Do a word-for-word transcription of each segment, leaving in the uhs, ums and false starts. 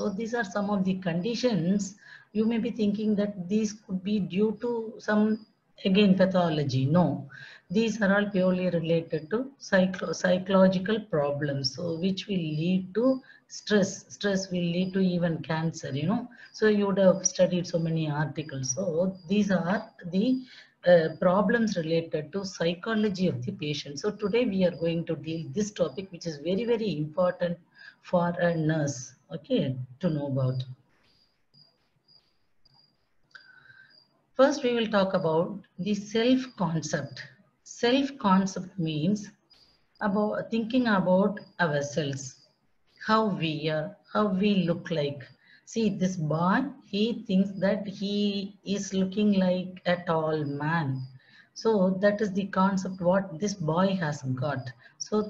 So these are some of the conditions. You may be thinking that these could be due to some, again, pathology. No, these are all purely related to psycho psychological problems, so which will lead to stress. Stress will lead to even cancer, you know. So you would have studied so many articles. So these are the uh, problems related to psychology of the patient. So today we are going to deal this topic, which is very, very important for a nurse, okay, to know about. First, we will talk about the self-concept. Self-concept means about thinking about ourselves, how we are, how we look like. See, this boy, he thinks that he is looking like a tall man. So that is the concept what this boy has got. So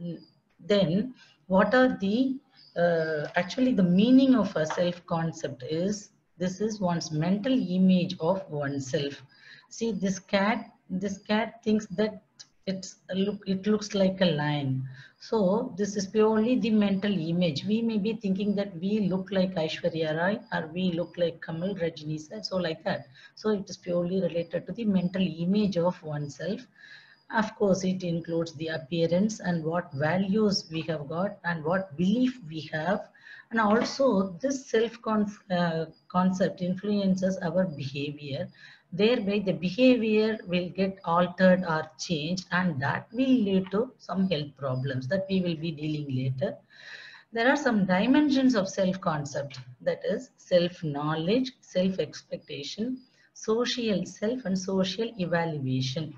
then what are the, uh, actually the meaning of a self-concept is, this is one's mental image of oneself. See, this cat, this cat thinks that it's look, it looks like a lion. So this is purely the mental image. We may be thinking that we look like Aishwarya Rai or we look like Kamal Rajini sir, so like that. So it is purely related to the mental image of oneself. Of course, it includes the appearance and what values we have got and what belief we have. And also this self-concept influences our behavior. Thereby the behavior will get altered or changed, and that will lead to some health problems that we will be dealing later. There are some dimensions of self-concept, that is self-knowledge, self-expectation, social self, and social evaluation.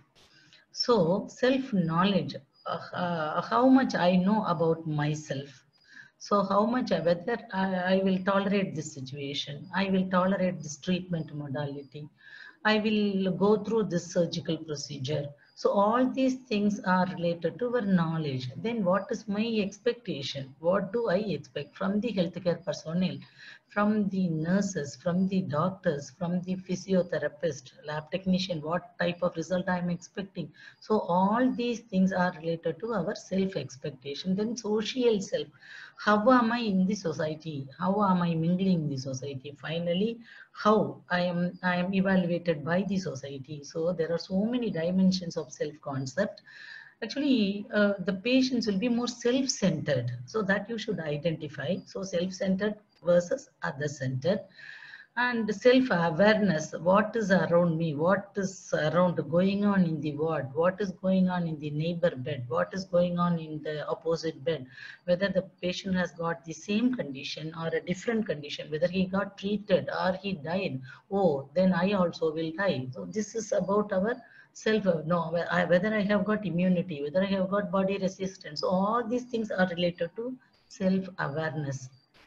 So, self-knowledge, uh, uh, how much I know about myself. So, how much, I, whether I, I will tolerate this situation, I will tolerate this treatment modality, I will go through this surgical procedure. So, all these things are related to our knowledge. Then, what is my expectation? What do I expect from the healthcare personnel, from the nurses, from the doctors, from the physiotherapist, lab technician? What type of result I am expecting? So all these things are related to our self expectation. Then social self, how am I in the society, how am I mingling in the society, finally how i am i am evaluated by the society. So there are so many dimensions of self concept. Actually, uh, the patients will be more self-centered, so that you should identify. So self-centered versus other-centered. And self-awareness, what is around me, what is around going on in the ward, what is going on in the neighbor bed, what is going on in the opposite bed, whether the patient has got the same condition or a different condition, whether he got treated or he died. Oh, then I also will die. So this is about our self, no, whether I have got immunity, whether I have got body resistance. So all these things are related to self-awareness.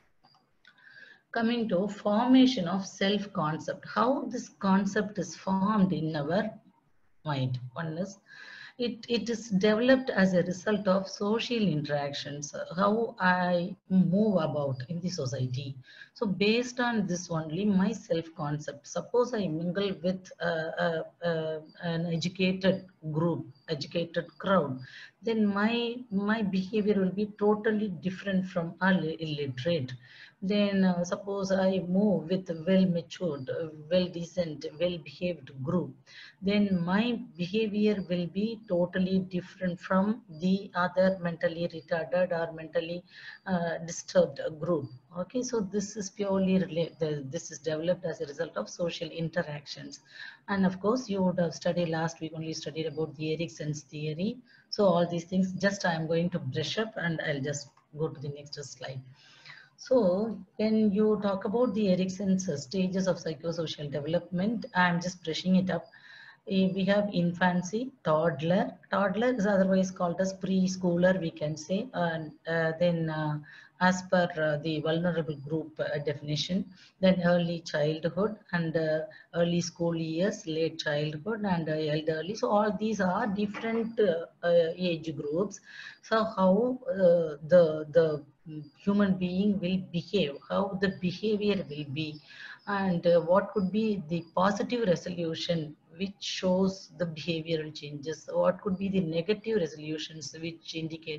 Coming to formation of self-concept, how this concept is formed in our mind. One is, it, it is developed as a result of social interactions, how I move about in the society. So based on this only, my self-concept, suppose I mingle with uh, uh, uh, an educated group, educated crowd, then my, my behavior will be totally different from illiterate. Then uh, suppose I move with a well-matured, uh, well-decent, well-behaved group, then my behavior will be totally different from the other mentally retarded or mentally uh, disturbed group. Okay, so this is purely related, this is developed as a result of social interactions. And of course, you would have studied last week, only studied about the Erickson's theory. So all these things, just I am going to brush up and I'll just go to the next slide. So when you talk about the Erickson's stages of psychosocial development, I'm just brushing it up. We have infancy, toddler. Toddler is otherwise called as preschooler, we can say. And uh, then uh, as per uh, the vulnerable group uh, definition, then early childhood and uh, early school years, late childhood and uh, elderly. So all these are different uh, uh, age groups. So how uh, the, the human being will behave, how the behavior will be, and uh, what could be the positive resolution which shows the behavioral changes, what could be the negative resolutions which indicates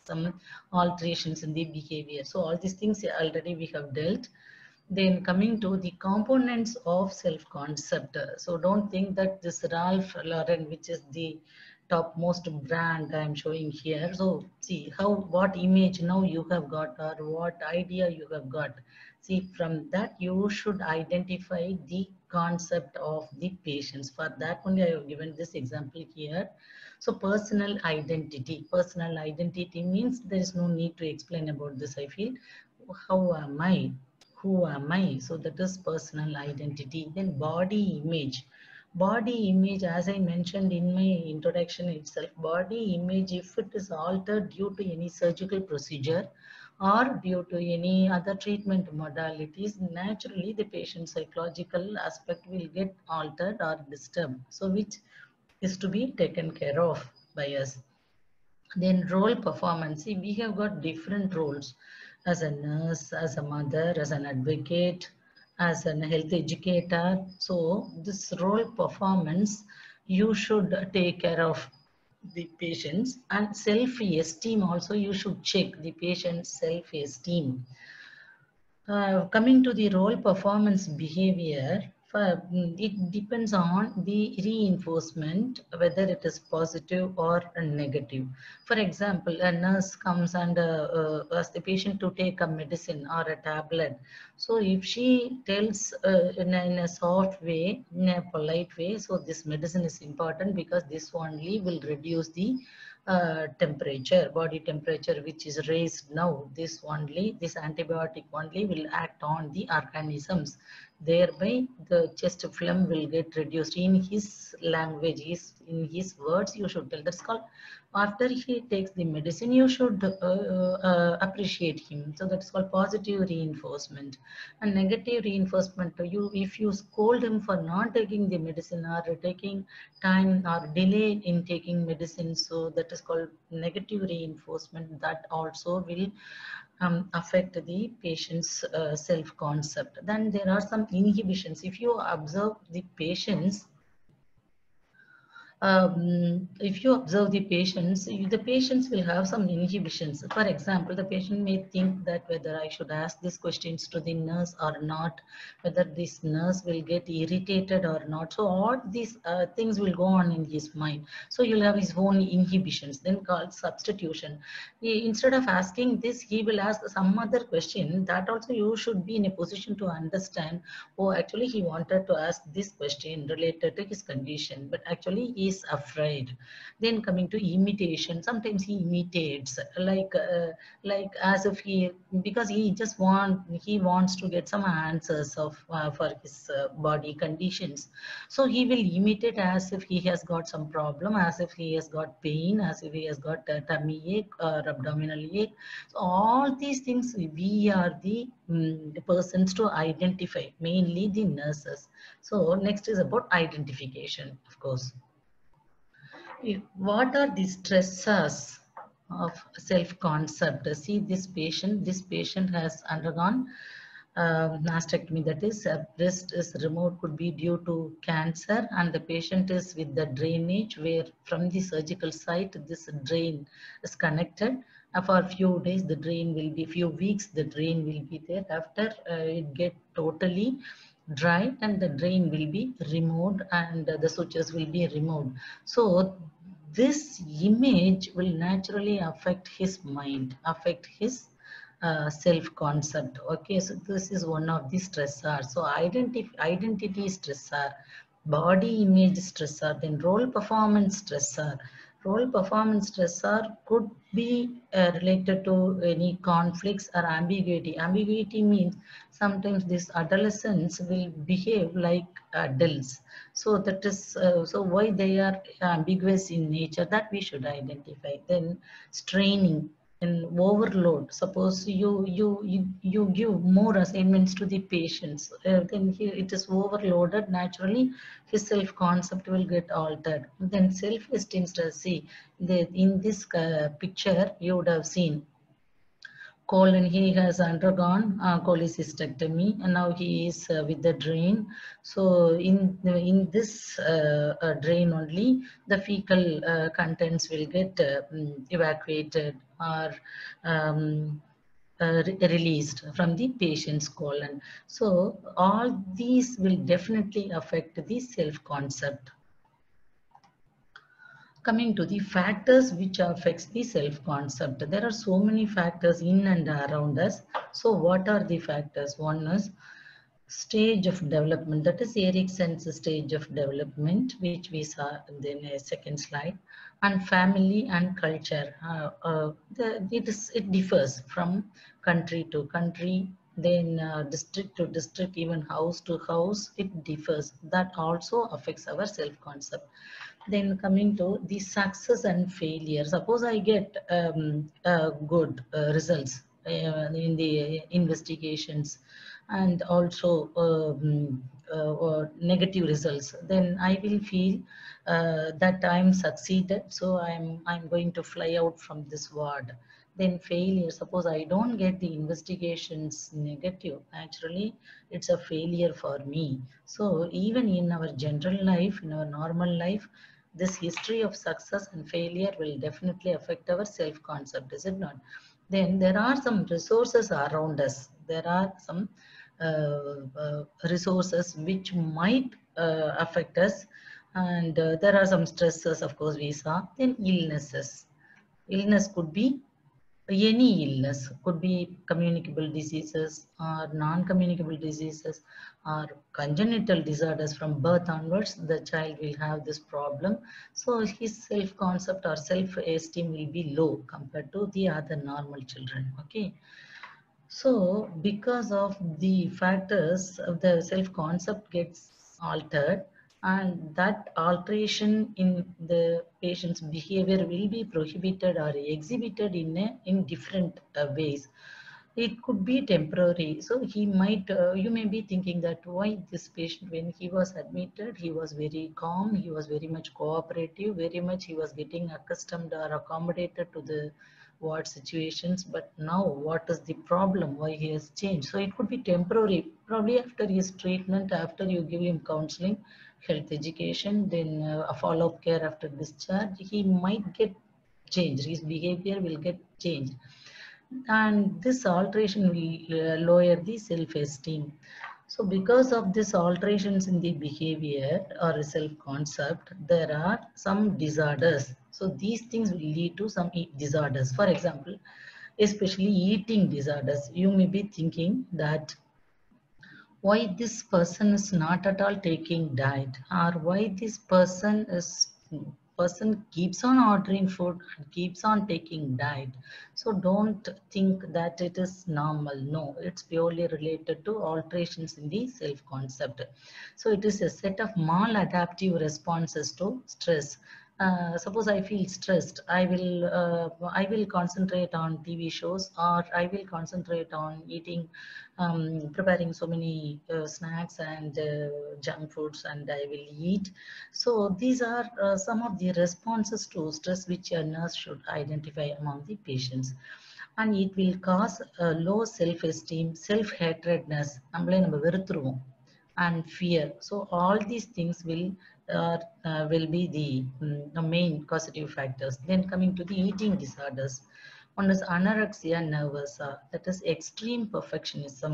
some alterations in the behavior. So all these things already we have dealt. Then coming to the components of self-concept. So don't think that this Ralph Lauren, which is the topmost brand I'm showing here. So see how, what image now you have got or what idea you have got. See, from that you should identify the concept of the patients. For that only I have given this example here. So personal identity. Personal identity means there is no need to explain about this, I feel. How am I? Who am I? So that is personal identity. Then body image. Body image, as I mentioned in my introduction itself, body image, if it is altered due to any surgical procedure or due to any other treatment modalities, naturally the patient's psychological aspect will get altered or disturbed. So which is to be taken care of by us. Then role performance. See, we have got different roles as a nurse, as a mother, as an advocate, as a health educator. So this role performance, you should take care of the patients, and self-esteem also you should check the patient's self-esteem. Uh, coming to the role performance behavior, for, mm, it depends on the reinforcement, whether it is positive or negative. For example, a nurse comes and uh, uh, asks the patient to take a medicine or a tablet. So if she tells uh, in, a, in a soft way, in a polite way, so this medicine is important because this only will reduce the uh, temperature, body temperature, which is raised now. This only, this antibiotic only will act on the organisms. Thereby, the chest phlegm will get reduced. In his language, his, in his words, you should tell. That's called, after he takes the medicine, you should uh, uh, appreciate him. So that's called positive reinforcement. And negative reinforcement, you, if you scold him for not taking the medicine or taking time or delay in taking medicine, so that is called negative reinforcement. That also will um, affect the patient's uh, self-concept. Then there are some inhibitions. If you observe the patients, um, if you observe the patients, the patients will have some inhibitions. For example, the patient may think that whether I should ask these questions to the nurse or not, whether this nurse will get irritated or not. So all these uh, things will go on in his mind. So he'll have his own inhibitions, then called substitution. He, instead of asking this, he will ask some other question. That also you should be in a position to understand, oh, actually he wanted to ask this question related to his condition, but actually he is afraid. Then coming to imitation, sometimes he imitates like uh, like as if he, because he just want he wants to get some answers of uh, for his uh, body conditions. So he will imitate as if he has got some problem, as if he has got pain, as if he has got a tummy ache or abdominal ache. So all these things we are the, um, the persons to identify, mainly the nurses. So next is about identification, of course. What are the stressors of self-concept? See, this patient, this patient has undergone uh, mastectomy, that is, a breast is removed, could be due to cancer, and the patient is with the drainage where from the surgical site this drain is connected. Uh, for a few days the drain will be, few weeks the drain will be there. After uh, it get totally dry and the drain will be removed and uh, the sutures will be removed. So this image will naturally affect his mind, affect his uh, self-concept. Okay, so this is one of the stressors. So identity, identity stressor, body image stressor, then role performance stressor. Role performance stressor could be uh, related to any conflicts or ambiguity. Ambiguity means sometimes these adolescents will behave like adults. So that is, uh, so why they are ambiguous in nature, that we should identify. Then straining and overload. Suppose you you you, you give more assignments to the patients, uh, then here it is overloaded. Naturally, his self-concept will get altered. Then self-esteem stress. See, the, in this uh, picture you would have seen colon, he has undergone uh, cholecystectomy and now he is uh, with the drain. So in in this uh, uh, drain only the fecal uh, contents will get uh, evacuated are um, uh, re released from the patient's colon. So all these will definitely affect the self-concept. Coming to the factors which affects the self-concept, there are so many factors in and around us. So what are the factors? One is stage of development, that is Erickson's stage of development, which we saw in the second slide, and family and culture. Uh, uh, the, it, is, it differs from country to country, then uh, district to district, even house to house, it differs. That also affects our self-concept. Then coming to the success and failure. Suppose I get um, uh, good uh, results uh, in the investigations and also um, uh, or negative results, then I will feel uh, that I'm succeeded. So I'm I'm going to fly out from this ward. Then failure. Suppose I don't get the investigations negative, naturally it's a failure for me. So even in our general life, in our normal life, this history of success and failure will definitely affect our self-concept, is it not? Then there are some resources around us. There are some uh, uh, resources which might uh, affect us, and uh, there are some stresses, of course, we saw. Then illnesses. Illness could be any illness, could be communicable diseases or non-communicable diseases or congenital disorders. From birth onwards, the child will have this problem. So his self-concept or self-esteem will be low compared to the other normal children. Okay. So because of the factors of the self-concept gets altered, and that alteration in the patient's behavior will be prohibited or exhibited in a, in different uh, ways. It could be temporary. So he might, uh, you may be thinking that why this patient, when he was admitted, he was very calm, he was very much cooperative, very much he was getting accustomed or accommodated to the ward situations, but now what is the problem, why he has changed? So it could be temporary, probably after his treatment, after you give him counseling, health education, then uh, a follow-up care after discharge, he might get changed, his behavior will get changed, and this alteration will uh, lower the self-esteem. So because of this alterations in the behavior or self-concept, there are some disorders. So these things will lead to some e- disorders. For example, especially eating disorders. You may be thinking that why this person is not at all taking diet, or why this person is person keeps on ordering food and keeps on taking diet. So don't think that it is normal. No, it's purely related to alterations in the self concept. So it is a set of maladaptive responses to stress. Uh, suppose I feel stressed, I will uh, I will concentrate on T V shows, or I will concentrate on eating, um, preparing so many uh, snacks and uh, junk foods, and I will eat. So these are uh, some of the responses to stress which a nurse should identify among the patients. And it will cause uh, low self-esteem, self-hatredness, நம்மளே நம்ம வெறுத்துருவோம், and fear. So all these things will uh, uh, will be the, mm, the main causative factors. Then coming to the eating disorders, one is anorexia nervosa, that is extreme perfectionism,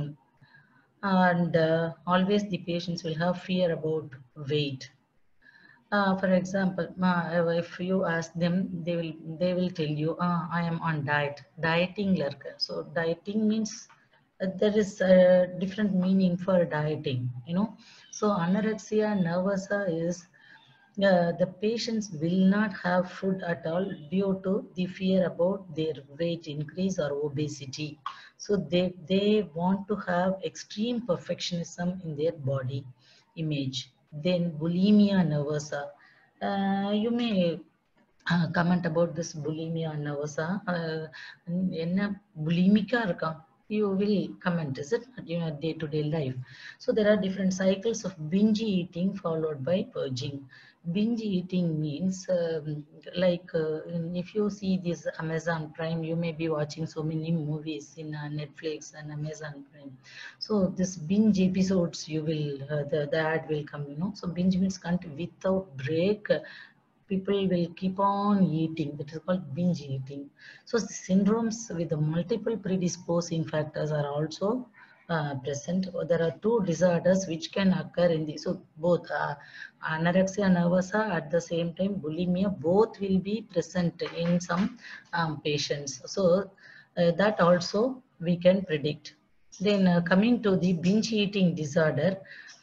and uh, always the patients will have fear about weight. Uh, for example, uh, if you ask them, they will they will tell you, uh, I am on diet. Dieting, like, so dieting means uh, there is a different meaning for dieting, you know. So anorexia nervosa is uh, the patients will not have food at all due to the fear about their weight increase or obesity. So they, they want to have extreme perfectionism in their body image. Then bulimia nervosa. Uh, you may uh, comment about this bulimia nervosa. Uh, என்ன bulimic இருக்கான், you will comment, is it, in your day-to-day life. So there are different cycles of binge eating followed by purging. Binge eating means um, like uh, if you see this Amazon Prime, you may be watching so many movies in uh, Netflix and Amazon Prime. So this binge episodes, you will uh, the, the ad will come, you know. So binge means can't without break, people will keep on eating. That is called binge eating. So syndromes with the multiple predisposing factors are also uh, present. There are two disorders which can occur in the, so both uh, anorexia nervosa at the same time bulimia, both will be present in some um, patients. So uh, that also we can predict. Then uh, coming to the binge eating disorder,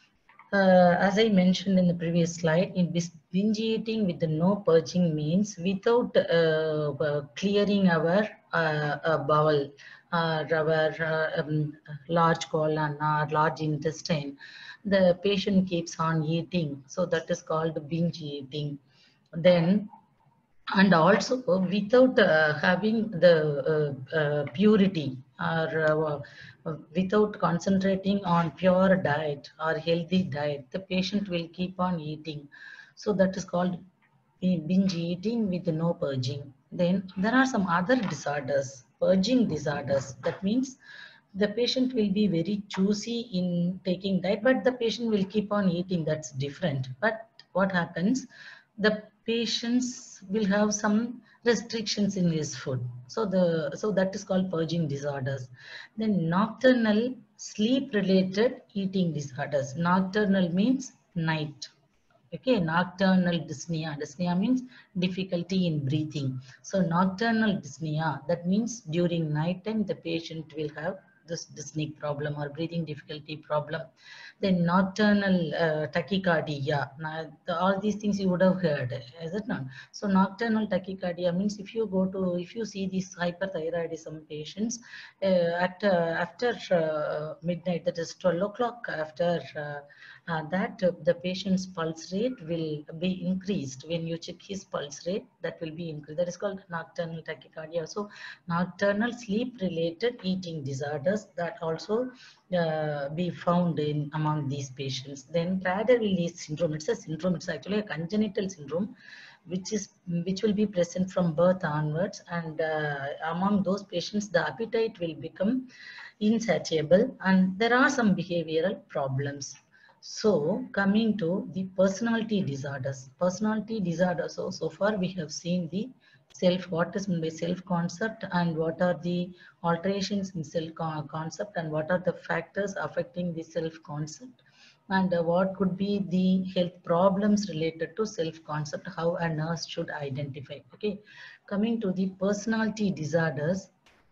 uh, as I mentioned in the previous slide, in binge eating with the no purging means without uh, uh, clearing our uh, uh, bowel, uh, our uh, um, large colon or large intestine, the patient keeps on eating. So that is called binge eating. Then and also without uh, having the uh, uh, purity or uh, uh, without concentrating on pure diet or healthy diet, the patient will keep on eating. So that is called binge eating with no purging. Then there are some other disorders, purging disorders. That means the patient will be very choosy in taking diet, but the patient will keep on eating. That's different. But what happens? The patients will have some restrictions in his food. So the so that is called purging disorders. Then nocturnal sleep related eating disorders. Nocturnal means night. Okay, nocturnal dyspnea. Dyspnea means difficulty in breathing. So nocturnal dyspnea, that means during night time the patient will have this dyspneic problem or breathing difficulty problem. Then nocturnal uh, tachycardia. Now, the, all these things you would have heard, is it not? So nocturnal tachycardia means if you go to, if you see these hyperthyroidism patients uh, at uh, after uh, midnight, that is twelve o'clock, after uh, uh, that uh, the patient's pulse rate will be increased. When you check his pulse rate, that will be increased. That is called nocturnal tachycardia. So nocturnal sleep related eating disorders that also uh, be found in among these patients. Then Prader-Willi syndrome, it's a syndrome, it's actually a congenital syndrome which is which will be present from birth onwards, and uh, among those patients the appetite will become insatiable and there are some behavioral problems. So coming to the personality disorders, personality disorders. So, so far we have seen the self, what is meant by self-concept and what are the alterations in self-concept and what are the factors affecting the self-concept and uh, what could be the health problems related to self-concept, how a nurse should identify. Okay, coming to the personality disorders,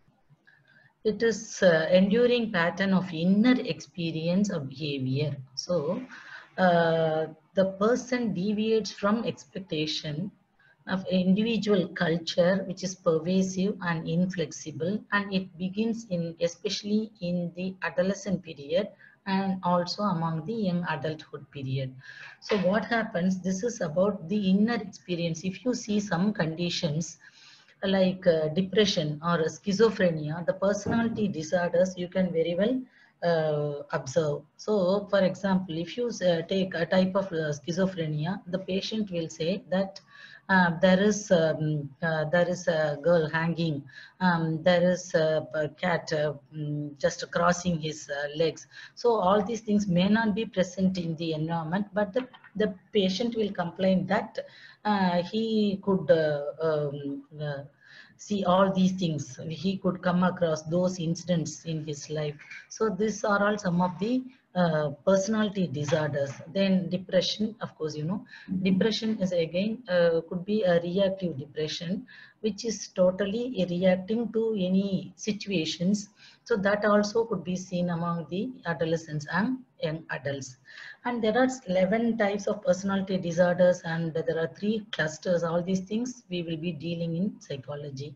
it is uh, enduring pattern of inner experience of behavior. So uh, the person deviates from expectation of individual culture which is pervasive and inflexible, and it begins in especially in the adolescent period and also among the young adulthood period. So what happens, this is about the inner experience. If you see some conditions like uh, depression or schizophrenia, the personality disorders you can very well uh, observe. So, for example, if you uh, take a type of uh, schizophrenia, the patient will say that uh, there is um, uh, there is a girl hanging, um, there is a, a cat uh, um, just crossing his uh, legs. So all these things may not be present in the environment, but the the patient will complain that uh, he could uh, um, uh, see all these things. He could come across those incidents in his life. So these are all some of the uh, personality disorders. Then depression, of course, you know, depression is again uh, could be a reactive depression, which is totally reacting to any situations. So that also could be seen among the adolescents and young adults. And there are eleven types of personality disorders and there are three clusters. All these things we will be dealing in psychology.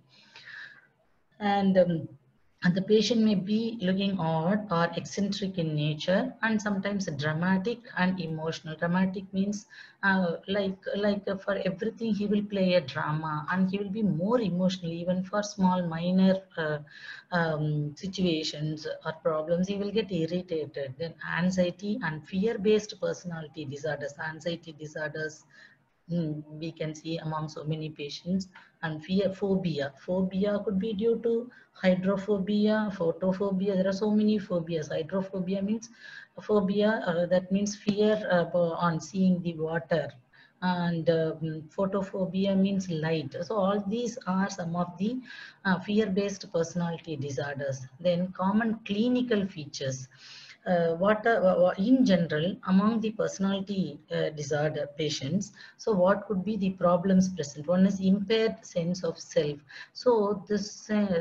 And, um, and the patient may be looking odd or eccentric in nature and sometimes dramatic and emotional. Dramatic means uh, like like uh, for everything he will play a drama and he will be more emotional even for small minor uh, um, situations or problems. He will get irritated. Then anxiety and fear-based personality disorders, anxiety disorders, mm, we can see among so many patients. And fear, phobia, phobia could be due to hydrophobia, photophobia. There are so many phobias. Hydrophobia means phobia, uh, that means fear uh, on seeing the water. and um, photophobia means light. So all these are some of the uh, fear-based personality disorders. Then common clinical features. Uh, what uh, in general among the personality uh, disorder patients, so what could be the problems present? One is impaired sense of self. So this uh,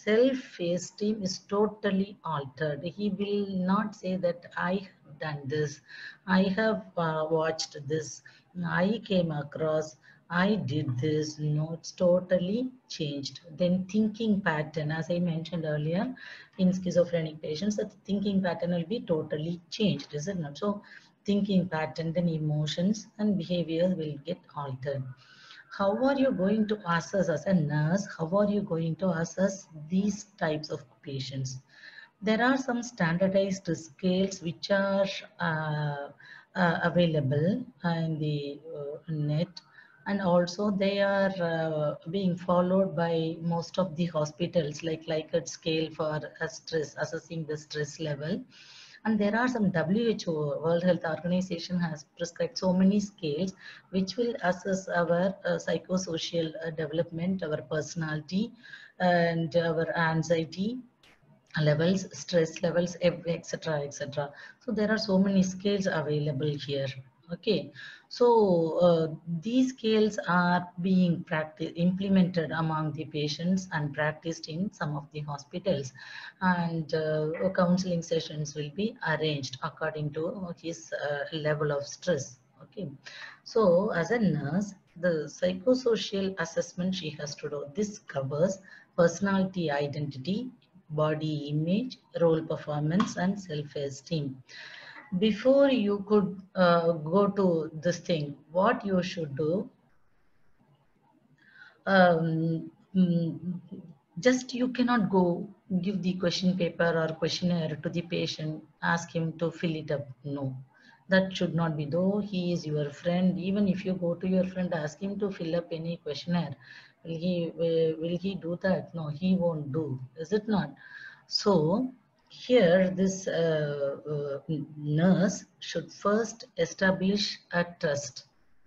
self-esteem is totally altered. He will not say that I have done this, I have uh, watched this, I came across, I did this. No, it's totally changed. Then thinking pattern, as I mentioned earlier, in schizophrenic patients, that thinking pattern will be totally changed, is it not? So thinking pattern, then emotions and behaviors will get altered. How are you going to assess as a nurse? How are you going to assess these types of patients? There are some standardized scales which are uh, uh, available in the uh, net, and also they are uh, being followed by most of the hospitals, like Likert scale for uh, stress, assessing the stress level. And there are some W H O, World Health Organization, has prescribed so many scales which will assess our uh, psychosocial uh, development, our personality, and our anxiety levels, stress levels, et cetera, et cetera. So there are so many scales available here. Okay, so uh, these scales are being practiced, implemented among the patients and practiced in some of the hospitals, and uh, counseling sessions will be arranged according to his uh, level of stress. Okay, so as a nurse, the psychosocial assessment she has to do. This covers personality identity, body image, role performance, and self-esteem. Before you could uh, go to this thing, what you should do, um, mm, just you cannot go give the question paper or questionnaire to the patient, ask him to fill it up. No, that should not be. Though he is your friend, even if you go to your friend, ask him to fill up any questionnaire, will he will will he do that? No, he won't do, is it not? So here this uh, uh, nurse should first establish a trust.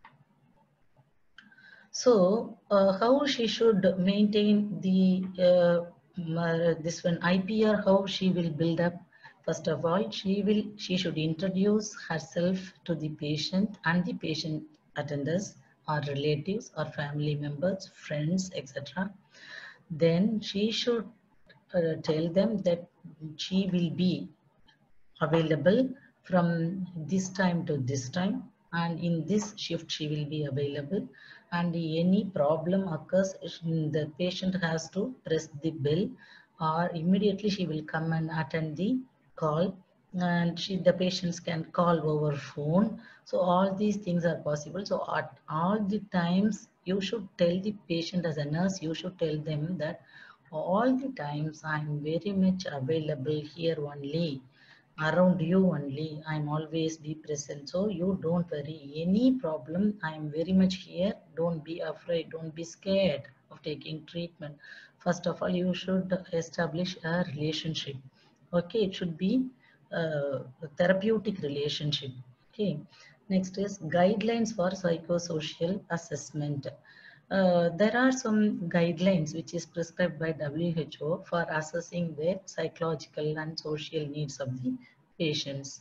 So, uh, how she should maintain the uh, m- uh, this one I P R? How she will build up? First of all, she will she should introduce herself to the patient and the patient attenders or relatives or family members, friends, et cetera. Then she should uh, tell them that she will be available from this time to this time, and in this shift she will be available, and any problem occurs, the patient has to press the bell, or immediately she will come and attend the call, and she, the patients can call over phone. So all these things are possible. So at all the times you should tell the patient, as a nurse you should tell them that all the times I am very much available here only, around you only, I'm always be present. So you don't worry, any problem, I'm very much here. Don't be afraid, don't be scared of taking treatment. First of all, you should establish a relationship. Okay, it should be uh, a therapeutic relationship. Okay, next is guidelines for psychosocial assessment. Uh, there are some guidelines which is prescribed by W H O for assessing the psychological and social needs of the patients.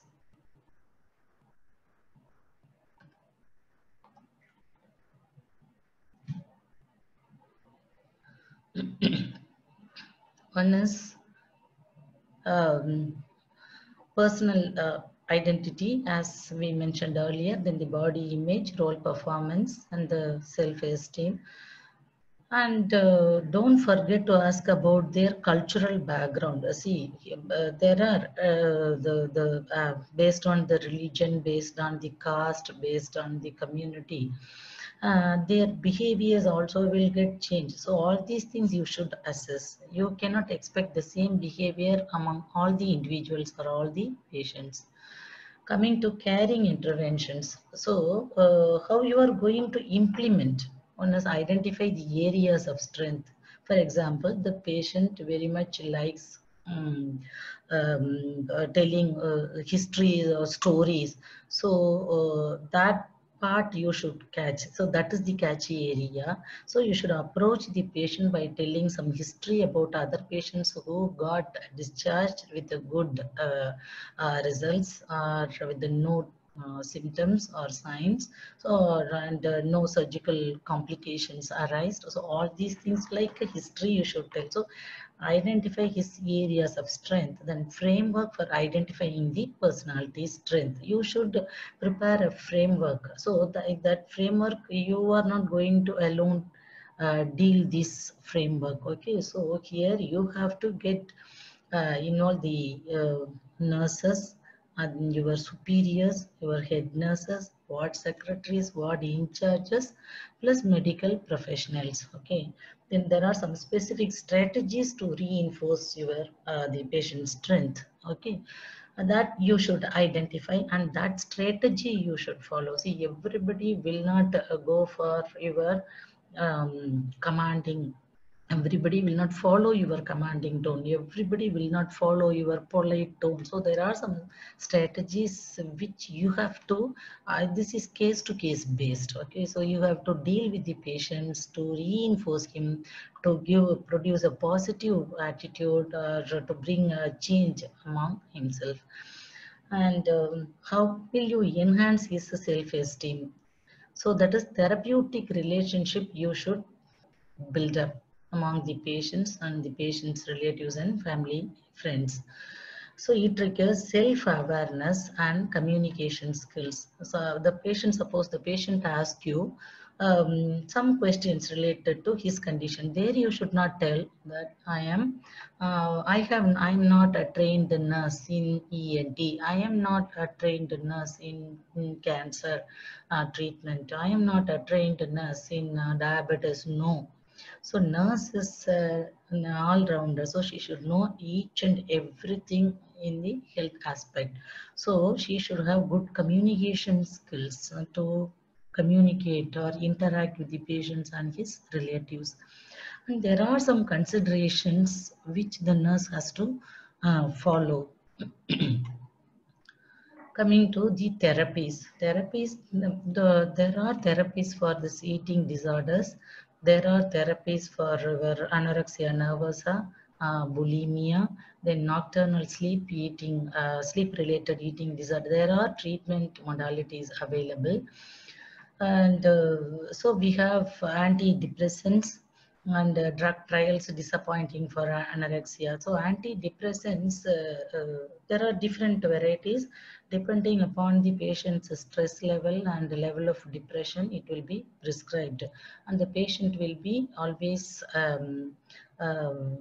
One is um, personal uh, identity, as we mentioned earlier, then the body image, role performance, and the self-esteem. And uh, don't forget to ask about their cultural background. Uh, See, uh, there are uh, the the uh, based on the religion, based on the caste, based on the community, uh, their behaviors also will get changed. So all these things you should assess. You cannot expect the same behavior among all the individuals or all the patients. Coming to caring interventions, so uh, how you are going to implement? One is identify the areas of strength. For example, the patient very much likes um, um, uh, telling uh, histories or stories. So uh, that part you should catch. So that is the catchy area. So you should approach the patient by telling some history about other patients who got discharged with a good uh, uh, results or with the no uh, symptoms or signs, so and uh, no surgical complications arise. So all these things like a history you should tell. So identify his areas of strength, then framework for identifying the personality strength. You should prepare a framework. So that, that framework, you are not going to alone uh, deal this framework. Okay, so here you have to get uh, you know the uh, nurses and your superiors, your head nurses, ward secretaries, ward in charges, plus medical professionals. Okay, then there are some specific strategies to reinforce your uh, the patient's strength. Okay, and that you should identify, and that strategy you should follow. See, everybody will not uh, go for your um, commanding. Everybody will not follow your commanding tone. Everybody will not follow your polite tone. So there are some strategies which you have to, uh, this is case to case based. Okay, so you have to deal with the patients to reinforce him, to give, produce a positive attitude, or to bring a change among himself. And um, how will you enhance his self-esteem? So that is therapeutic relationship you should build up among the patients and the patient's relatives and family friends. So it requires self-awareness and communication skills. So the patient, suppose the patient asks you um, some questions related to his condition. There you should not tell that I am, uh, I have, I am not a trained nurse in E N T. I am not a trained nurse in, in cancer uh, treatment. I am not a trained nurse in uh, diabetes. No. So nurse is uh, an all-rounder, so she should know each and everything in the health aspect. So she should have good communication skills uh, to communicate or interact with the patients and his relatives. And there are some considerations which the nurse has to uh, follow. Coming to the therapies, therapies, the, the, there are therapies for this eating disorders. There are therapies for uh, anorexia nervosa, uh, bulimia, then nocturnal sleep eating, uh, sleep-related eating disorder. There are treatment modalities available. And uh, so we have antidepressants and uh, drug trials disappointing for uh, anorexia. So antidepressants, uh, uh, there are different varieties depending upon the patient's stress level and the level of depression. It will be prescribed, and the patient will be always um, um,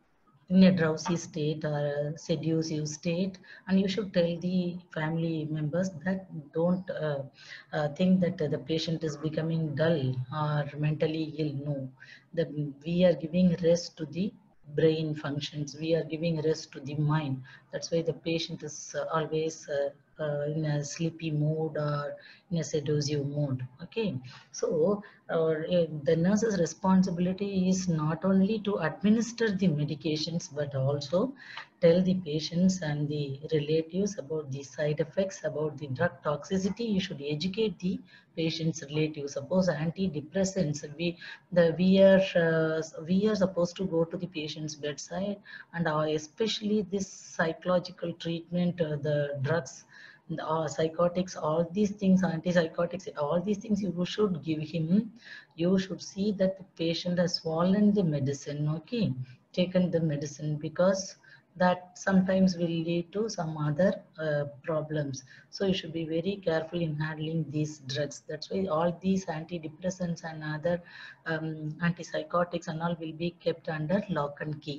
in a drowsy state or a seductive state, and you should tell the family members that don't uh, uh, think that uh, the patient is becoming dull or mentally ill. No, that we are giving rest to the brain functions, we are giving rest to the mind. That's why the patient is uh, always uh, uh, in a sleepy mode or in a seductive mode. Okay, so or uh, the nurse's responsibility is not only to administer the medications but also tell the patients and the relatives about the side effects, about the drug toxicity. You should educate the patient's relatives. Suppose antidepressants, we the we are uh, we are supposed to go to the patient's bedside, and uh, especially this psychological treatment, uh, the drugs, uh, psychotics, all these things, antipsychotics, all these things you should give him. You should see that the patient has swallowed the medicine, okay, taken the medicine, because that sometimes will lead to some other uh, problems. So you should be very careful in handling these drugs. That's why all these antidepressants and other um, antipsychotics and all will be kept under lock and key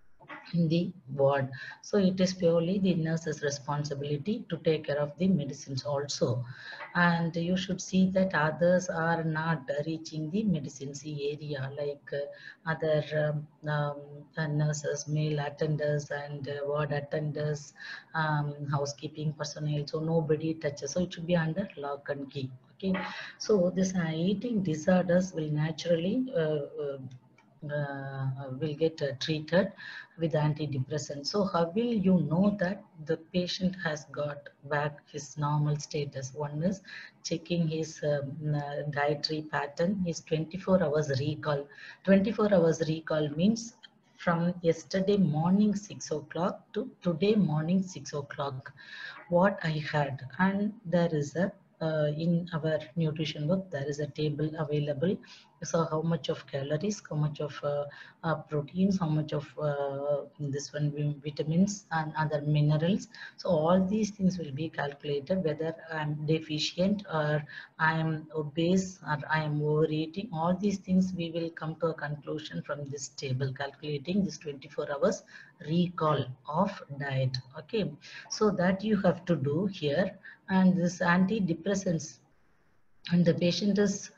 in the ward. So it is purely the nurse's responsibility to take care of the medicines also. And you should see that others are not reaching the medicines area, like uh, other um, um, uh, nurses, male attenders and uh, ward attenders, um, housekeeping personnel. So nobody touches. So it should be under lock and key. Okay. So this uh, eating disorders will naturally uh, uh, uh, will get uh, treated with antidepressant. So how will you know that the patient has got back his normal status? One is checking his um, uh, dietary pattern, his twenty-four hours recall. twenty-four hours recall means from yesterday morning six o'clock to today morning six o'clock what I had. And there is a uh, in our nutrition book there is a table available. So how much of calories, how much of uh, uh, proteins, how much of uh, this one vitamins and other minerals. So all these things will be calculated, whether I'm deficient or I am obese or I am overeating. All these things we will come to a conclusion from this table, calculating this twenty-four hours recall of diet. Okay, so that you have to do here. And this antidepressants, and the patient is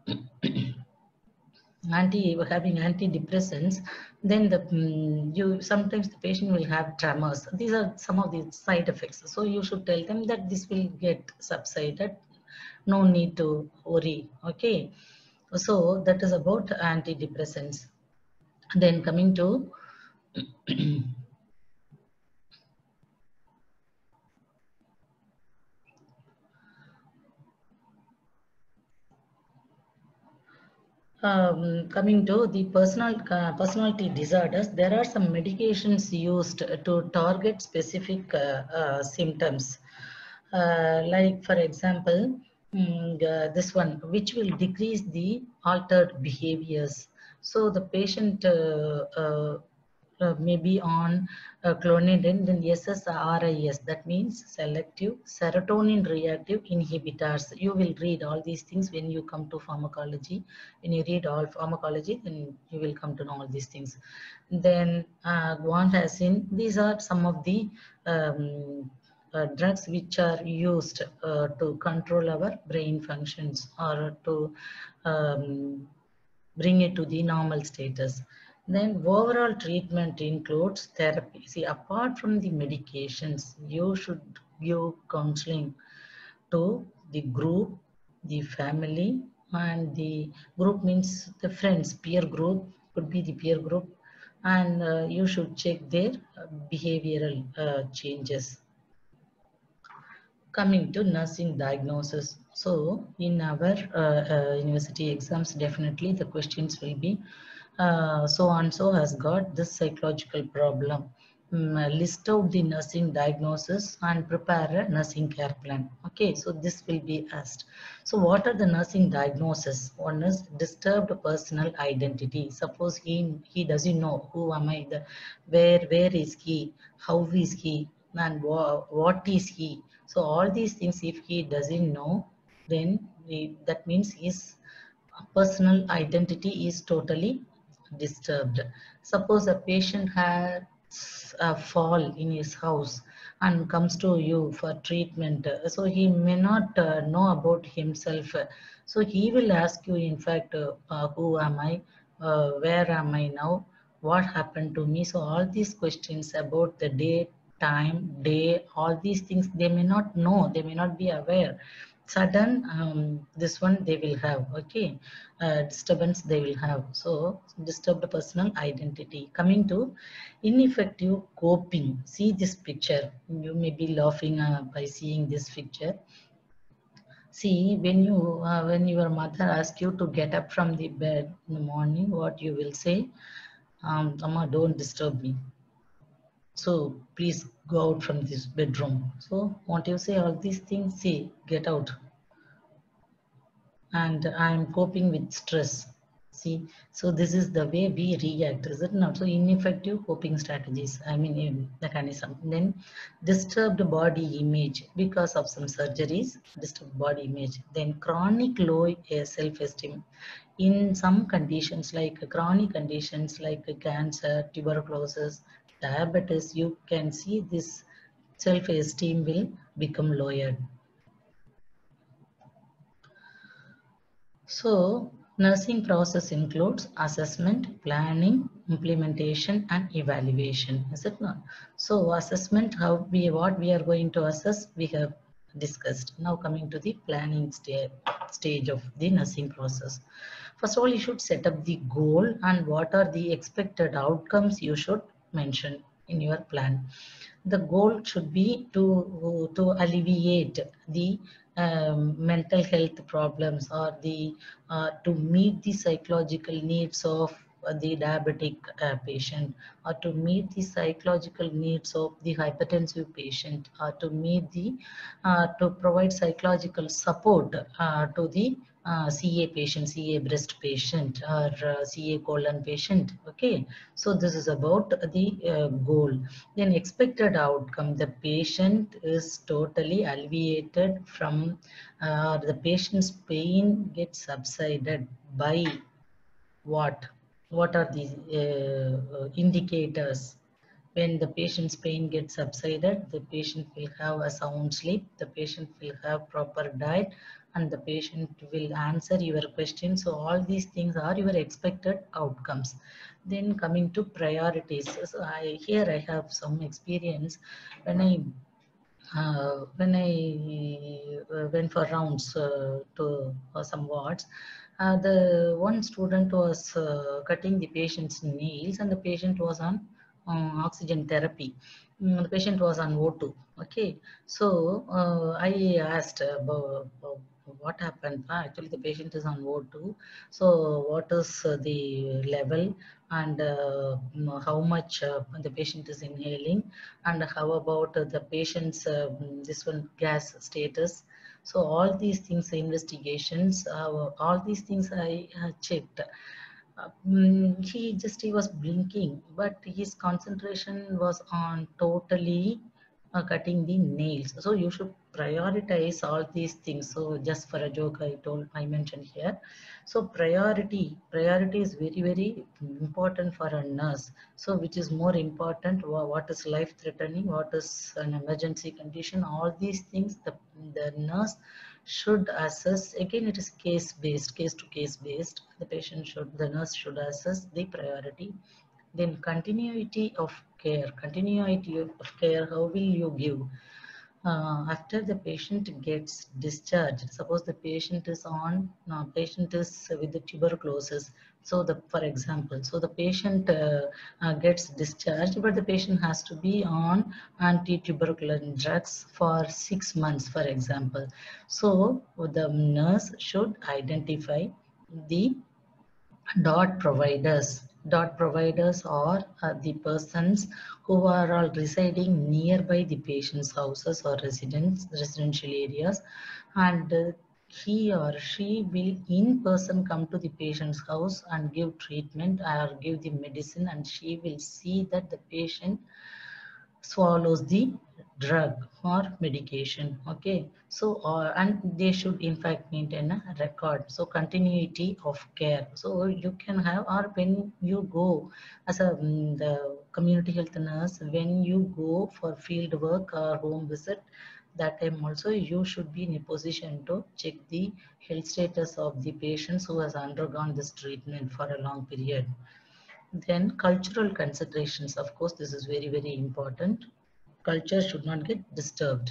anti having antidepressants, then the mm, you sometimes the patient will have tremors. These are some of the side effects. So you should tell them that this will get subsided, no need to worry. Okay, so that is about antidepressants. Then coming to Um, coming to the personal uh, personality disorders, there are some medications used to target specific uh, uh, symptoms. Uh, like for example, mm, uh, this one, which will decrease the altered behaviors. So the patient uh, uh, uh, maybe on uh, clonidine, then S S R I S, that means selective serotonin reactive inhibitors. You will read all these things when you come to pharmacology. When you read all pharmacology, then you will come to know all these things. Then uh, guanfacine, these are some of the um, uh, drugs which are used uh, to control our brain functions or to um, bring it to the normal status. Then overall treatment includes therapy. See, apart from the medications, you should give counseling to the group, the family, and the group means the friends, peer group could be the peer group, and uh, you should check their uh, behavioral uh, changes. Coming to nursing diagnosis. So in our uh, uh, university exams, definitely the questions will be uh, so and so has got this psychological problem. Mm, uh, list out the nursing diagnosis and prepare a nursing care plan. Okay, so this will be asked. So what are the nursing diagnoses? One is disturbed personal identity. Suppose he he doesn't know who am I, the where where is he, how is he, and wha what is he. So all these things, if he doesn't know, then he, that means his personal identity is totally disturbed. Suppose a patient has a fall in his house and comes to you for treatment, so he may not uh, know about himself. So he will ask you, in fact, uh, uh, who am I? Uh, where am I now? What happened to me? So all these questions about the date, time, day, all these things, they may not know, they may not be aware. Sudden um, this one they will have. Okay, uh, disturbance they will have. So disturbed personal identity. Coming to ineffective coping. See this picture, you may be laughing uh, by seeing this picture. See, when you uh, when your mother asks you to get up from the bed in the morning, what you will say? um, Amma, don't disturb me, so please go out from this bedroom. So won't you say all these things? See, get out. And I'm coping with stress. See, so this is the way we react, is it not? So ineffective coping strategies, I mean in mechanism. Then disturbed body image because of some surgeries, disturbed body image. Then chronic low self-esteem. In some conditions like chronic conditions like cancer, tuberculosis, diabetes, you can see this self-esteem will become lowered. So, nursing process includes assessment, planning, implementation, and evaluation. Is it not? So, assessment, how we what we are going to assess, we have discussed. Now, coming to the planning sta stage of the nursing process. First of all, you should set up the goal and what are the expected outcomes you should mention in your plan. The goal should be to, to alleviate the um, mental health problems or the uh, to meet the psychological needs of uh, the diabetic uh, patient, or to meet the psychological needs of the hypertensive patient, or to meet the uh, to provide psychological support uh, to the uh, C A patient, C A breast patient, or uh, C A colon patient. Okay, so this is about the uh, goal. Then expected outcome: the patient is totally alleviated from, uh, the patient's pain gets subsided by what? What are the uh, uh, indicators? When the patient's pain gets subsided, the patient will have a sound sleep, the patient will have proper diet, and the patient will answer your questions. So all these things are your expected outcomes. Then coming to priorities. So I, here I have some experience when I uh, when I uh, went for rounds uh, to uh, some wards, uh, the one student was uh, cutting the patient's nails, and the patient was on um, oxygen therapy. Mm, the patient was on O two. Okay, so uh, I asked about, about what happened. Ah, actually, the patient is on O two. So, what is uh, the level, and uh, mm, how much uh, the patient is inhaling, and how about uh, the patient's uh, mm, this one gas status. So all these things, investigations, uh, all these things I uh, checked. Uh, mm, he just he was blinking, but his concentration was on totally uh, cutting the nails. So you should prioritize all these things. So just for a joke, I told I mentioned here. So priority priority is very very important for a nurse. So which is more important? What is life threatening? What is an emergency condition? All these things the the nurse should assess. Again, it is case based, case to case based. The patient should, the nurse should assess the priority. Then continuity of care. Continuity of care, how will you give? Uh, after the patient gets discharged, suppose the patient is on, no, patient is with the tuberculosis. So the, for example, so the patient uh, uh, gets discharged, but the patient has to be on anti-tubercular drugs for six months, for example. So the nurse should identify the dot providers. Dot providers are uh, the persons who are all residing nearby the patient's houses or residence, residential areas, and uh, he or she will in person come to the patient's house and give treatment or give the medicine, and she will see that the patient swallows the drug or medication. Okay, so uh, and they should in fact maintain a record. So continuity of care, so you can have, or when you go as a mm, the community health nurse, when you go for field work or home visit, that time also you should be in a position to check the health status of the patients who has undergone this treatment for a long period. Then cultural considerations, of course, this is very, very important. Culture should not get disturbed.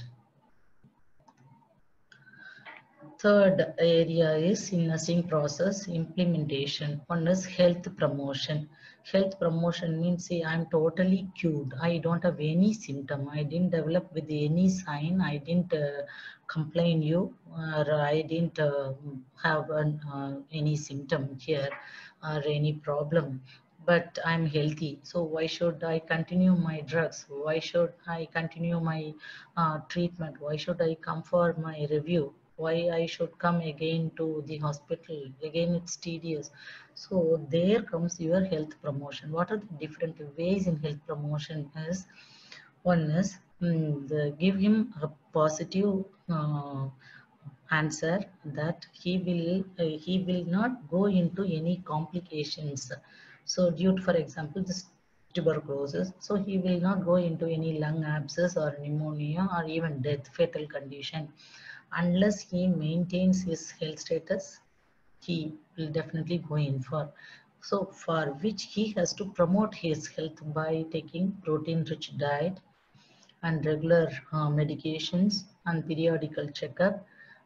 Third area is in nursing process implementation. One is health promotion. Health promotion means, say, I'm totally cured. I don't have any symptom. I didn't develop with any sign. I didn't uh, complain you, or I didn't uh, have an, uh, any symptom here or any problem. But I'm healthy. So why should I continue my drugs? Why should I continue my uh, treatment? Why should I come for my review? Why I should come again to the hospital? Again, it's tedious. So there comes your health promotion. What are the different ways in health promotion is, one is mm, the, give him a positive uh, answer that he will uh, he will not go into any complications. So due to, for example, this tuberculosis, so he will not go into any lung abscess or pneumonia or even death, fatal condition. Unless he maintains his health status, he will definitely go in for. So for which he has to promote his health by taking protein rich diet and regular uh, medications and periodical checkup,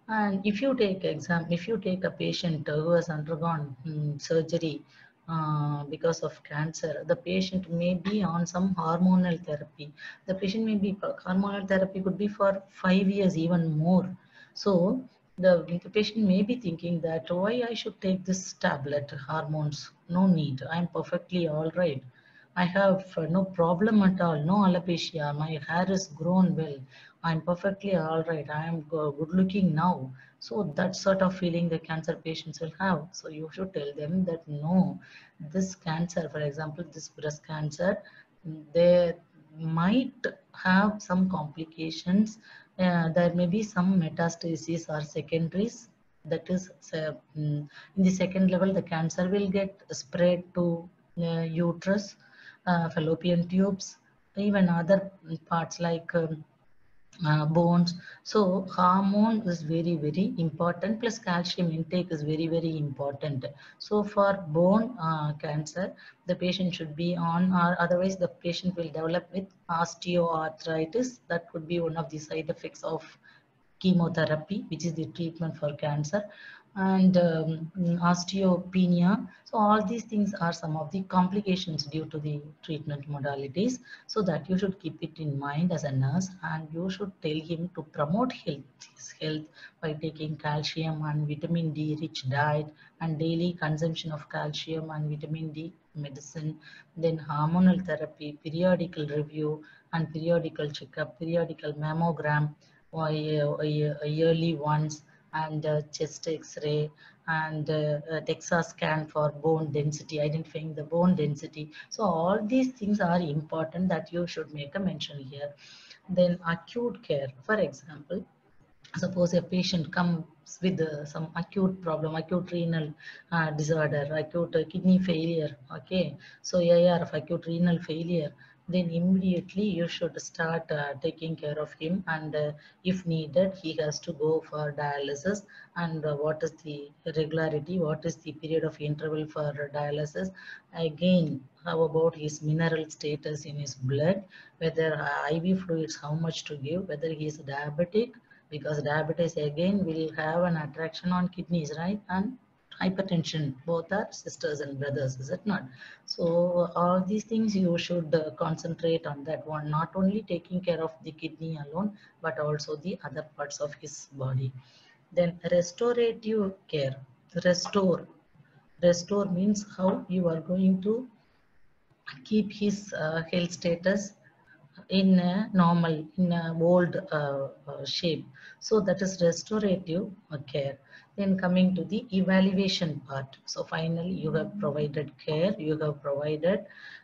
And if you take exam, if you take a patient who has undergone mm, surgery uh, because of cancer, the patient may be on some hormonal therapy. The patient may be hormonal therapy could be for five years, even more. So the, the patient may be thinking that why I should take this tablet, hormones, no need. I'm perfectly all right. I have uh, no problem at all, no alopecia. My hair is grown well. I'm perfectly all right. I am go- good looking now. So that sort of feeling the cancer patients will have. So you should tell them that no, this cancer, for example, this breast cancer, they might have some complications. Uh, there may be some metastasis or secondaries. That is, uh, mm, in the second level, the cancer will get spread to uh, uterus, uh, fallopian tubes, even other parts like um, uh, bones. So hormone is very, very important. Plus calcium intake is very, very important. So for bone uh, cancer, the patient should be on, or otherwise the patient will develop with osteoarthritis. That could be one of the side effects of chemotherapy, which is the treatment for cancer, and um, osteopenia. So all these things are some of the complications due to the treatment modalities. So that you should keep it in mind as a nurse, and you should tell him to promote health, his health by taking calcium and vitamin D rich diet and daily consumption of calcium and vitamin D medicine, then hormonal therapy, periodical review and periodical checkup, periodical mammogram or yearly ones, and uh, chest x-ray, and uh, uh, DEXA scan for bone density, identifying the bone density. So all these things are important that you should make a mention here. Then acute care, for example, suppose a patient comes with uh, some acute problem, acute renal uh, disorder, acute uh, kidney failure, okay, so A R of acute renal failure, then immediately you should start uh, taking care of him, and uh, if needed he has to go for dialysis. And uh, what is the regularity, what is the period of interval for dialysis, again how about his mineral status in his blood, whether uh, I V fluids, how much to give, whether he is diabetic, because diabetes again will have an attraction on kidneys, right? And hypertension, both are sisters and brothers, is it not? So all these things you should uh, concentrate on that one, not only taking care of the kidney alone, but also the other parts of his body. Then restorative care, restore. Restore means how you are going to keep his uh, health status in a normal, in a old uh, uh, shape. So that is restorative uh, care. Then coming to the evaluation part. So finally, you have provided care, you have provided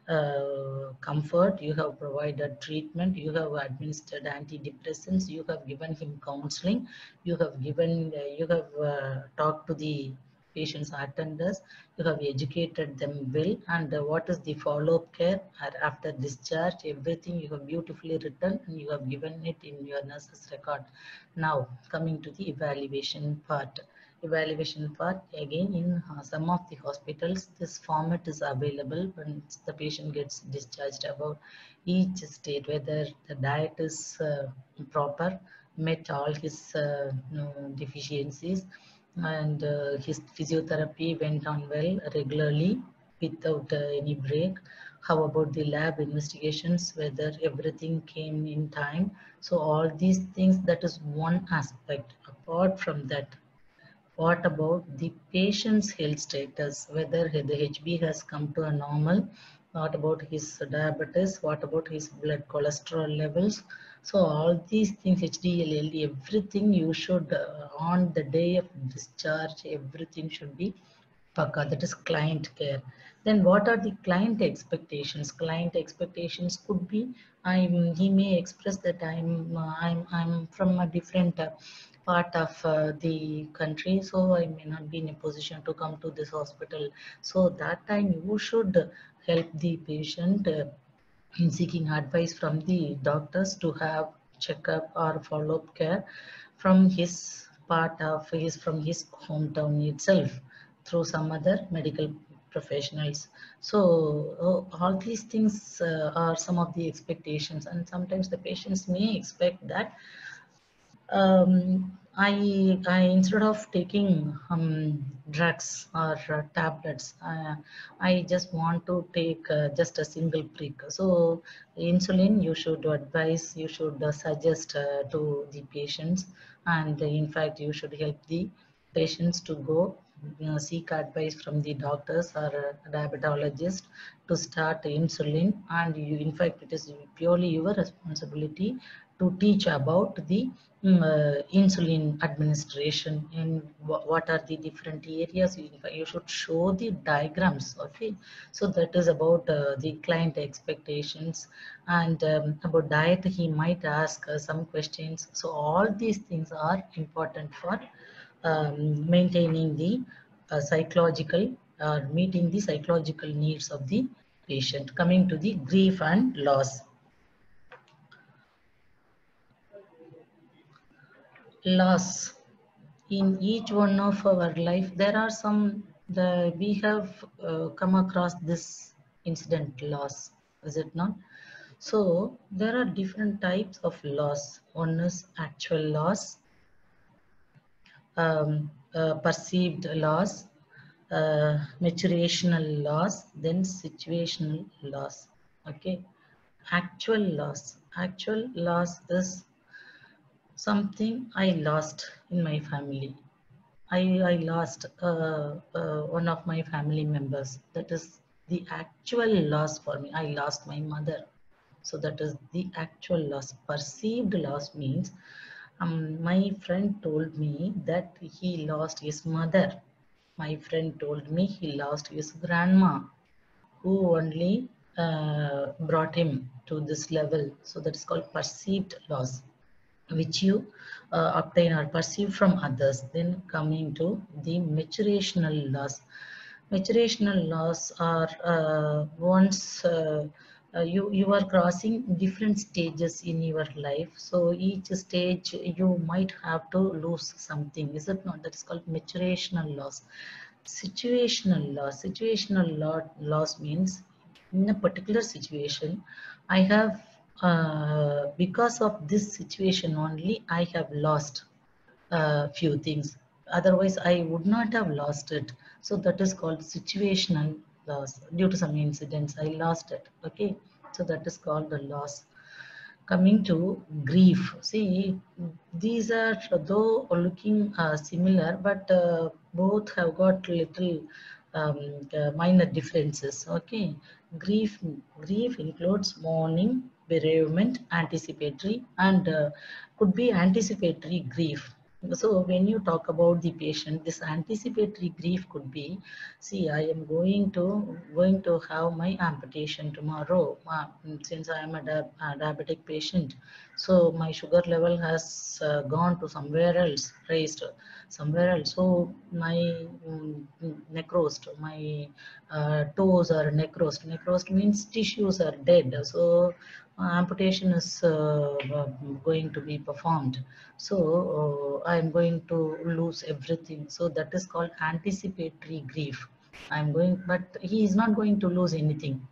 uh, comfort, you have provided treatment, you have administered antidepressants, you have given him counseling, you have given, uh, you have uh, talked to the patients attenders, you have educated them well, and uh, what is the follow-up care after discharge, everything you have beautifully written and you have given it in your nurse's record. Now coming to the evaluation part. Evaluation part, again in uh, some of the hospitals this format is available when the patient gets discharged, about each state, whether the diet is uh, proper, met all his uh, you know, deficiencies, and uh, his physiotherapy went on well regularly without uh, any break. How about the lab investigations, whether everything came in time? So all these things, that is one aspect. Apart from that, what about the patient's health status, whether the H B has come to a normal, what about his diabetes, what about his blood cholesterol levels? So all these things, H D L, L D, everything you should, uh, on the day of discharge, everything should be Paka, that is client care. Then what are the client expectations? Client expectations could be, I'm, he may express that I'm, uh, I'm, I'm from a different uh, part of uh, the country, so I may not be in a position to come to this hospital. So that time you should help the patient uh, in seeking advice from the doctors to have checkup or follow-up care from his part of his, from his hometown itself, through some other medical professionals. So uh, all these things uh, are some of the expectations, and sometimes the patients may expect that um, I, I instead of taking um, drugs or uh, tablets, uh, I just want to take uh, just a single prick. So insulin, you should advise, you should uh, suggest uh, to the patients, and uh, in fact, you should help the patients to go you know, seek advice from the doctors or a diabetologist to start insulin. And you, in fact, it is purely your responsibility to teach about the mm, uh, insulin administration and wh- what are the different areas. You, in fact, you should show the diagrams. Okay, so that is about uh, the client expectations. And um, about diet, he might ask uh, some questions. So all these things are important for um, maintaining the uh, psychological or meeting the psychological needs of the patient. Coming to the grief and loss. Loss. In each one of our life, there are some, the, we have uh, come across this incident loss, is it not? So there are different types of loss. One is actual loss, um, uh, perceived loss, uh, maturational loss, then situational loss. Okay, actual loss. Actual loss is something I lost in my family. I, I lost uh, uh, one of my family members. That is the actual loss for me. I lost my mother. So that is the actual loss. Perceived loss means um, my friend told me that he lost his mother. My friend told me he lost his grandma, who only uh, brought him to this level. So that's called perceived loss, which you uh, obtain or perceive from others. Then coming to the maturational loss. Maturational loss are uh, once uh, uh, you, you are crossing different stages in your life. So each stage you might have to lose something. Is it not? That is called maturational loss. Situational loss. Situational lo- loss means in a particular situation, I have, uh, because of this situation only, I have lost a few things. Otherwise, I would not have lost it. So that is called situational loss. Due to some incidents, I lost it. Okay. So that is called the loss. Coming to grief, see, these are though looking uh, similar, but uh, both have got little um, uh, minor differences. Okay, grief grief includes mourning, bereavement, anticipatory, and uh, could be anticipatory grief. So when you talk about the patient, this anticipatory grief could be, see, I am going to going to have my amputation tomorrow. Uh, since I am a, di a diabetic patient, so my sugar level has uh, gone to somewhere else, raised somewhere else. So my um, necrosed, my uh, toes are necrosed. Necrosed means tissues are dead. So uh, amputation is uh, uh, going to be performed. So uh, I am going to lose everything. So that is called anticipatory grief. I'm going, but he is not going to lose anything.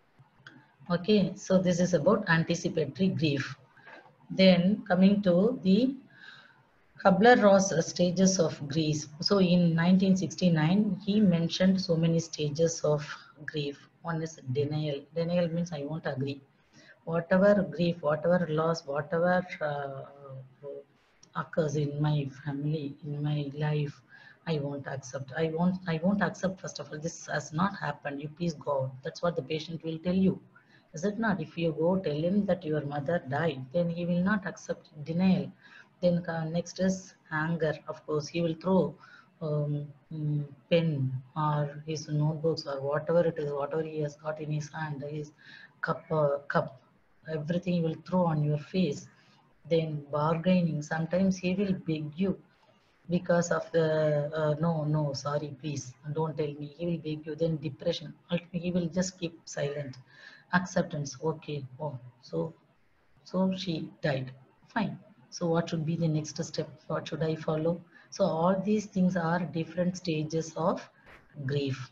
Okay, so this is about anticipatory grief. Then coming to the Kubler-Ross stages of grief. So in nineteen sixty-nine, he mentioned so many stages of grief. One is denial. Denial means I won't agree. Whatever grief, whatever loss, whatever uh, occurs in my family, in my life, I won't accept. I won't. I won't accept. First of all, this has not happened. You please go out. That's what the patient will tell you. Is it not? If you go tell him that your mother died, then he will not accept. Denial. Then uh, next is anger. Of course, he will throw um, mm, pen or his notebooks or whatever it is, whatever he has got in his hand, his cup, uh, cup, everything he will throw on your face. Then bargaining. Sometimes he will beg you because of the uh, no, no, sorry, please, don't tell me. He will beg you. Then depression. Ultimately, he will just keep silent. Acceptance. Okay. Oh, so so she died. Fine. So what should be the next step? What should I follow? So all these things are different stages of grief.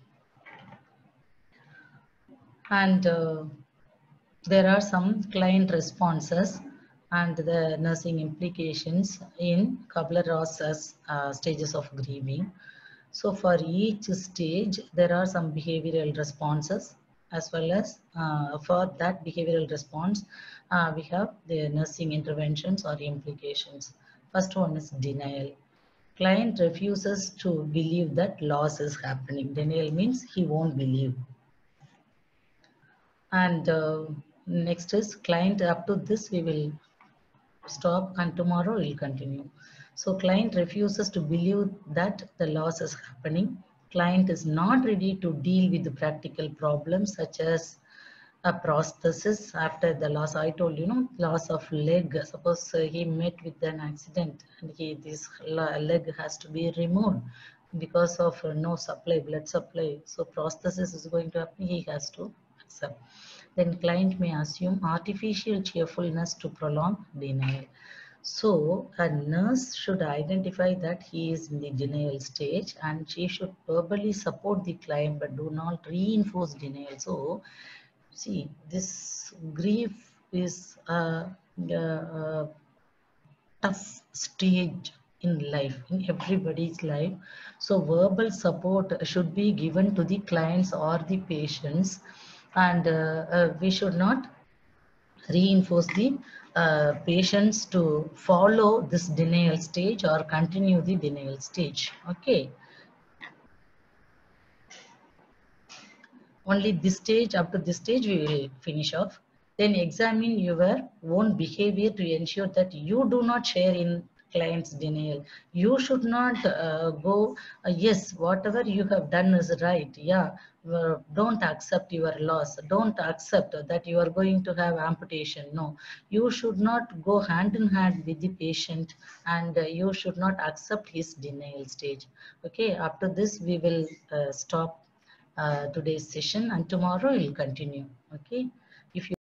And uh, there are some client responses. and the nursing implications in Kubler-Ross's uh, stages of grieving. So for each stage, there are some behavioral responses, as well as uh, for that behavioral response, uh, we have the nursing interventions or implications. First one is denial. Client refuses to believe that loss is happening. Denial means he won't believe. And uh, next is client. Up to this we will stop, and tomorrow we'll continue. So client refuses to believe that the loss is happening. Client is not ready to deal with the practical problems such as a prosthesis after the loss. I told you, know, loss of leg. Suppose uh, he met with an accident and he this leg has to be removed because of uh, no supply, blood supply. So prosthesis is going to happen. He has to accept. Then client may assume artificial cheerfulness to prolong denial. So a nurse should identify that he is in the denial stage, and she should verbally support the client but do not reinforce denial. So see, this grief is a, a, a tough stage in life, in everybody's life. So verbal support should be given to the clients or the patients, and uh, uh, we should not reinforce the uh, patients to follow this denial stage or continue the denial stage. Okay. Only this stage, up to this stage, we will finish off. Then examine your own behavior to ensure that you do not share in client's denial. You should not uh, go, uh, yes, whatever you have done is right. Yeah, uh, don't accept your loss. Don't accept that you are going to have amputation. No, you should not go hand in hand with the patient, and uh, you should not accept his denial stage. Okay, after this, we will uh, stop uh, today's session, and tomorrow we'll continue. Okay, if you